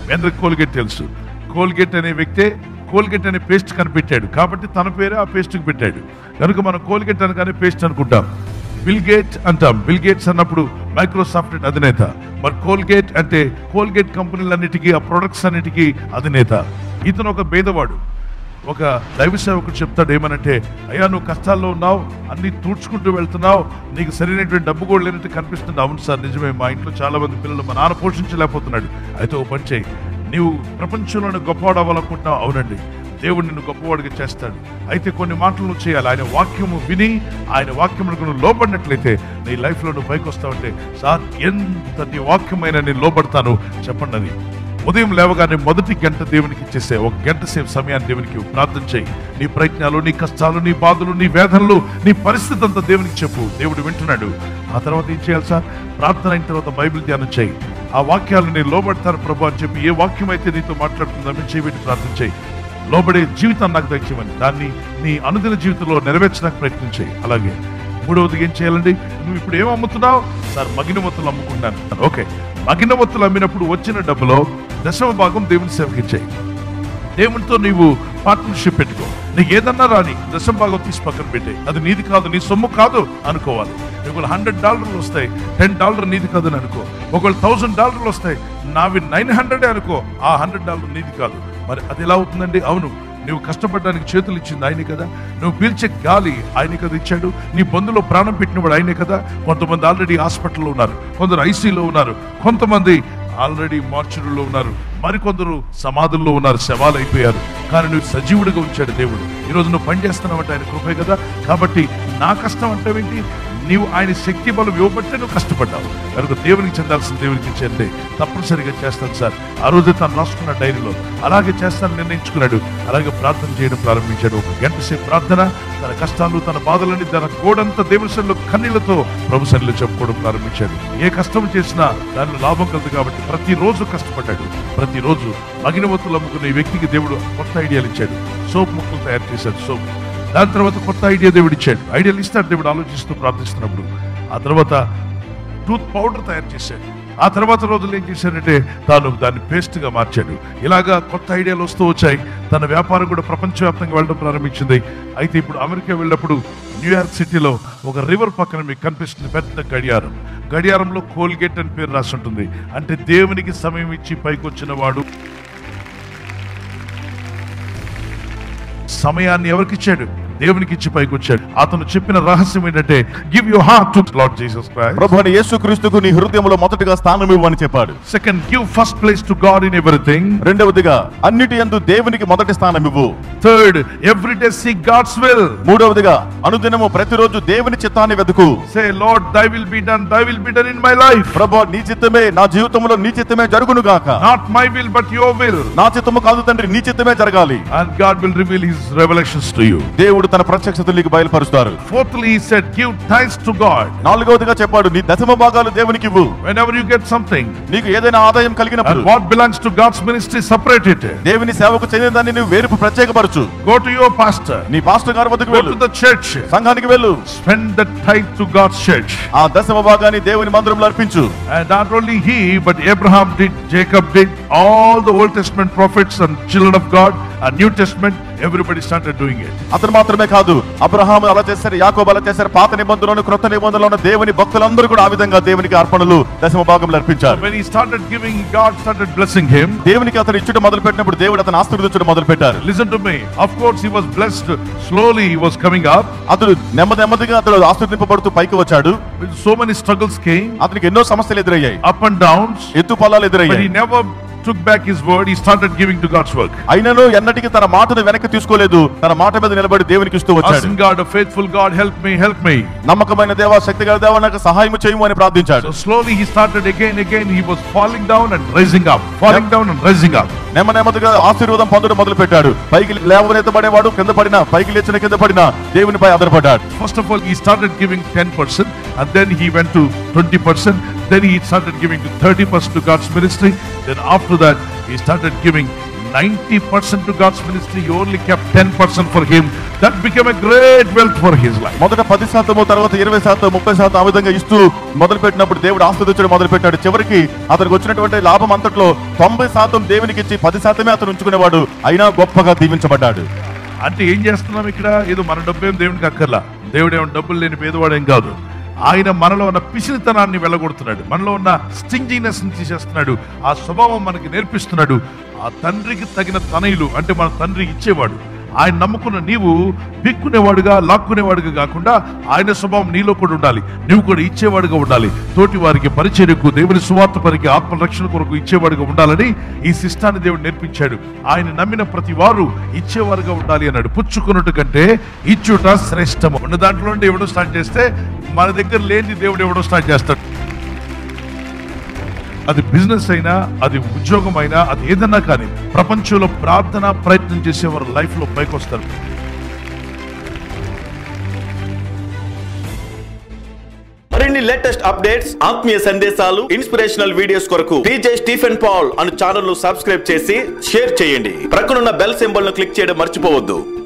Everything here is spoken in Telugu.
అందరికి కోల్గేట్ తెలుసు. కోల్గేట్ అనే వ్యక్తే కోల్గేట్ అనే పేస్ట్ కనిపెట్టాడు కాబట్టి తన పేరే ఆ పేస్ట్కి పెట్టాడు. కనుక మనం కోల్గేట్ అనగానే పేస్ట్ అనుకుంటాం. బిల్ గేట్ అంటాం. బిల్ గేట్స్ అన్నప్పుడు మైక్రోసాఫ్ట్ అధినేత. మరి కోల్గేట్ అంటే కోల్గేట్ కంపెనీలన్నిటికీ, ఆ ప్రొడక్ట్స్ అన్నిటికీ అధినేత. ఇతను ఒక పేదవాడు. ఒక దైవ సేవకుడు చెప్తాడు ఏమనంటే, అయ్యా నువ్వు కష్టాల్లో ఉన్నావు, అన్ని తూడ్చుకుంటూ వెళ్తున్నావు, నీకు సరైనటువంటి డబ్బు కూడా లేనట్టు కనిపిస్తుంది. అవును సార్ నిజమే, మా ఇంట్లో చాలా మంది పిల్లలు మా నాన్న పోషించలేకపోతున్నాడు. అయితే ఓ పని చేయి, నీవు ప్రపంచంలోనే గొప్పవాడు అవ్వాలనుకుంటున్నావు. అవునండి, దేవుడు నిన్ను గొప్పవాడిగా చేస్తాడు. అయితే కొన్ని మాటలు చేయాలి. ఆయన వాక్యము విని ఆయన వాక్యములకు నువ్వు లోబడినట్లయితే నీ లైఫ్లో నువ్వు పైకి వస్తావంటే, సార్ ఎంతటి వాక్యమైన నేను లోబడతాను చెప్పండి అని. ఉదయం లేవగానే మొదటి గంట దేవునికి ఇచ్చేసే, ఒక గంట సేపు సమయాన్ని దేవునికి ప్రార్థన చేయి. నీ ప్రయత్నాలు, నీ కష్టాలు, నీ బాధలు, నీ వేదనలు, నీ పరిస్థితి అంతా దేవునికి చెప్పు. దేవుడు వింటున్నాడు. ఆ తర్వాత ఏం చేయాలి సార్? ప్రార్థన అయిన తర్వాత బైబిల్ ధ్యానం చేయి. ఆ వాక్యాలు నేను లోబడతాను ప్రభు అని చెప్పి ఏ వాక్యం అయితే నీతో మాట్లాడుతుందో మీరు చేయబెట్టి ప్రార్థన చేయి. లోబడే జీవితాన్ని నాకు దయచేయమని, దాన్ని నీ అనుదిన జీవితంలో నెరవేర్చడానికి ప్రయత్నం చేయి. అలాగే మూడవది ఏం చేయాలండి? నువ్వు ఇప్పుడు ఏం అమ్ముతున్నావు? సార్ మగిన మొత్తులు అమ్ముకుంటాను. ఓకే, మగిన మొత్తులు అమ్మినప్పుడు వచ్చిన డబ్బులో 10% దేవుని సేవకి ఇచ్చేయి. దేవునితో నీవు పార్ట్నర్షిప్ పెట్టుకో. నీకు ఏదన్నా రాని 10% తీసి పక్కన పెట్టే. అది నీది కాదు, నీ సొమ్ము కాదు అనుకోవాలి. ఒకవేళ $100 వస్తాయి, $10 నీది కాదు అని అనుకో. ఒకవేళ $1000 వస్తాయి, నావి 900 అనుకో. ఆ $100 నీది కాదు. మరి అది ఎలా అవుతుందండి? అవును, నువ్వు కష్టపడడానికి చేతులు ఇచ్చింది ఆయనే కదా, నువ్వు పీల్చే గాలి ఆయనే కదా ఇచ్చాడు, నీ బంధులో ప్రాణం పెట్టినవాడు ఆయనే కదా. కొంతమంది ఆల్రెడీ హాస్పిటల్లో ఉన్నారు, కొందరు ఐసీలో ఉన్నారు, కొంతమంది ఆల్రెడీ మార్చురీలో ఉన్నారు, మరికొందరు సమాధుల్లో ఉన్నారు, శవాలు అయిపోయారు. కానీ నువ్వు సజీవుడిగా ఉంచాడు దేవుడు. ఈరోజు నువ్వు పని చేస్తున్నావంటే ఆయన కృపే కదా. కాబట్టి నా కష్టం అంటావేంటి? నీవు ఆయన శక్తి బలం ఇవ్వబట్టే నువ్వు కష్టపడ్డావు. కనుక దేవునికి చెందాల్సిన దేవునికి చెందే తప్పనిసరిగా చేస్తాను సార్. ఆ రోజు తను రాసుకున్న డైరీలో అలాగే చేస్తాను నిర్ణయించుకున్నాడు. అలాగే ప్రార్థన చేయడం ప్రారంభించాడు. ఒక గంట సేపు ప్రార్థన, తన కష్టాలు, తన బాధలని, తన గోడంతా దేవుని సన్నిధిలో కన్నీళ్లతో ప్రభు సన్నిధిలో చెప్పుకోవడం ప్రారంభించాడు. ఏ కష్టం చేసినా దానిలో లాభం కలదు కాబట్టి ప్రతిరోజు కష్టపడ్డాడు. ప్రతిరోజు మగిన ఒత్తులు అమ్ముకున్న ఈ వ్యక్తికి దేవుడు కొత్త ఐడియాలు ఇచ్చాడు. సోప్ ముక్కలు తయారు చేశాడు. సోప్, దాని తర్వాత కొత్త ఐడియా దేవుడు ఇచ్చాడు. ఐడియాలు ఇస్తాడు దేవుడు ఆలోచిస్తూ ప్రార్థిస్తున్నప్పుడు. ఆ తర్వాత టూత్ పౌడర్ తయారు చేశాడు. ఆ తర్వాత రోజులు ఏం చేశాడంటే తాను దాన్ని పేస్ట్గా మార్చాడు. ఇలాగా కొత్త ఐడియాలు వస్తూ వచ్చాయి. తన వ్యాపారం కూడా ప్రపంచవ్యాప్తంగా వెళ్ళడం ప్రారంభించింది. అయితే ఇప్పుడు అమెరికా వెళ్ళినప్పుడు న్యూయార్క్ సిటీలో ఒక రివర్ పక్కన మీకు కనిపిస్తుంది పెద్ద గడియారం. గడియారంలో కోల్గేట్ అని పేరు రాసి ఉంటుంది. అంటే దేవునికి సమయం ఇచ్చి పైకి వచ్చిన వాడు. సమయాన్ని ఎవరికి ఇచ్చాడు? దేవునికి ఇచ్చి పైకి వచ్చాడు. అతను చెప్పిన రహస్యం ఏంటంటే, give your heart to Lord Jesus Christ. ప్రభువైన యేసుక్రీస్తుకు నీ హృదయంలో మొదటగా స్థానం ఇవ్వని చెప్పాడు. Second, give first place to God in everything. రెండవదిగా అన్నిటి యందు దేవునికి మొదటి స్థానం ఇవ్వు. Third, every day seek God's will. మూడవదిగా అనుదినము ప్రతిరోజు దేవుని చిత్తాన్ని వెతుకు. Say Lord thy will be done, thy will be done in my life. ప్రభువా నీ చిత్తమే నా జీవితంలో నీ చిత్తమే జరుగును గాక. Not my will but your will. నా చిత్తము కాదు తండ్రి, నీ చిత్తమే జరగాలి. And God will reveal his revelations to you. దేవుడు తన ప్రత్యక్షతలు నీకు బయలుపరుస్తారు. Fourthly, he said, give thanks to God. నాలుగవదిగా చెప్పాడు, నీ దశమ భాగాలు దేవునికి ఇవ్వు. Whenever you get something, నీకు ఏదైనా ఆదాయం కలిగినప్పుడు, and what belongs to God's ministry, separate it. దేవుని సేవకు చెందిన దాన్ని నువ్వు వేరు ప్రత్యేకపరచు. Go to your pastor. నీ పాస్టర్ గారి వద్దకు వెళ్ళు. Go to the church. సంఘానికి వెళ్ళు. Spend the tithe to God's church. ఆ దశమ భాగాన్ని దేవుని మందిరంలో అర్పించు. And not only he, but Abraham did, Jacob did, all the Old Testament prophets and children of God, and New Testament, everybody started doing it. అతను మాత్రమే కాదు, అబ్రహాము అలా చేశారు, యాకోబు అలా చేశారు, పాత నిబంధనలోను క్రొత్త నిబంధనలోను దేవుని భక్తులందరూ కూడా ఆ విధంగా దేవునికి అర్పణలు దశమ భాగంలో అర్పించారు. When he started giving, God started blessing him. దేవునికి అతను ఇచ్చుట మొదలు పెట్టినప్పుడు దేవుడు అతను ఆశీర్వదించడం మొదలు పెట్టారు. Listen to me. Of course he was blessed. Slowly he was coming up. అతడు నెమ్మదిగా అతడు ఆశీర్వదింపబడుతూ పైకి వచ్చాడు. So many struggles came. అతనికి ఎన్నో సమస్యలు ఎదురయ్యాయి, up and downs, ఎత్తు పల్లాలు but ఎదురయ్యాయి. he never took back his word. He started giving to God's work. అయినను ఎన్నటికీ తన మాటను వెనక్కి తీసుకోలేదు, తన మాట మీద నిలబడి దేవునికి ఇస్తూ వచ్చాడు. Asking God, a faithful God, help me, help me. నమ్మకమైన దేవా, శక్తిగల దేవా, నాకు సహాయం చేయము అని ప్రార్థించాడు. So slowly he started again. He was falling down and rising up, falling down and rising up. నెమ్మదిగా ఆశీర్వాదం పొందడం మొదలు పెట్టాడు. పైకి లేవనెత్తబడేవాడు కింద పడినా, పైకి లేచిన కింద పడినా దేవునిపై ఆధారపడ్డాడు. First of all, he started giving 10%, and then he went to 20%. Then he started giving to 30% to God's ministry. Then after that, he started giving 90% to God's ministry, you only kept 10% for him. That became a great wealth for his life. మొదట 10%, తర్వాత 20%, 30% ఆ విధంగా ఇస్తూ మొదలు పెట్టినప్పుడు దేవుడు ఆస్వాదించడం మొదలు పెట్టాడు. చివరికి అతనికి వచ్చినటువంటి లాభం అంతట్లో 90% దేవునికి ఇచ్చి 10% అతను ఉంచుకునేవాడు. అయినా గొప్పగా దీవించబడ్డాడు. అంటే ఏం చేస్తున్నాం ఇక్కడ? ఏదో మన డబ్బేం దేవునికి అక్కర్లా. దేవుడు ఏమో డబ్బులు లేని పేదవాడేం కాదు. ఆయన మనలో ఉన్న పిసినితనాన్ని వెళ్ళగొడుతున్నాడు, మనలో ఉన్న స్టింజినెస్ ని తీసేస్తున్నాడు, ఆ స్వభావం మనకి నేర్పిస్తున్నాడు. ఆ తండ్రికి తగిన తనయులు అంటే మన తండ్రి ఇచ్చేవాడు. ఆయన నమ్ముకున్న నీవు పిక్కునేవాడుగా లాక్కునేవాడుగా కాకుండా ఆయన స్వభావం నీలో కూడా ఉండాలి. నువ్వు కూడా ఇచ్చేవాడుగా ఉండాలి. తోటి వారికి పరిచర్యకు, దేవుని సువార్త పనికి, ఆత్మరక్షణ కొరకు ఇచ్చేవాడుగా ఉండాలని ఈ శిష్టాన్ని దేవుడు నేర్పించాడు. ఆయన నమ్మిన ప్రతి వారు ఇచ్చేవారుగా ఉండాలి అన్నాడు. పుచ్చుకున్నట్టు కంటే ఇచ్చుట శ్రేష్టము. ఉన్న దాంట్లో నుండి ఎవడో స్టార్ట్ చేస్తే మన దగ్గర లేని దేవుడు ఎవడో స్టార్ట్ చేస్తాడు. అది బిజినెస్ అయినా, అది ఉద్యోగం అయినా, అది ఏదన్నా కానీ ప్రపంచంలో ప్రార్థన ప్రయత్నం చేసేవారు లైఫ్ లో పైకి వస్తారు. మరిన్ని లేటెస్ట్ అప్డేట్స్, ఆత్మీయ సందేశాలు, ఇన్స్పిరేషనల్ వీడియోస్ కొరకు P.J.Stephen అను ఛానల్ ను సబ్స్క్రైబ్ చేసి షేర్ చేయండి. ప్రక్కనున్న బెల్ సింబల్ ను క్లిక్ చేయడం మర్చిపోవద్దు.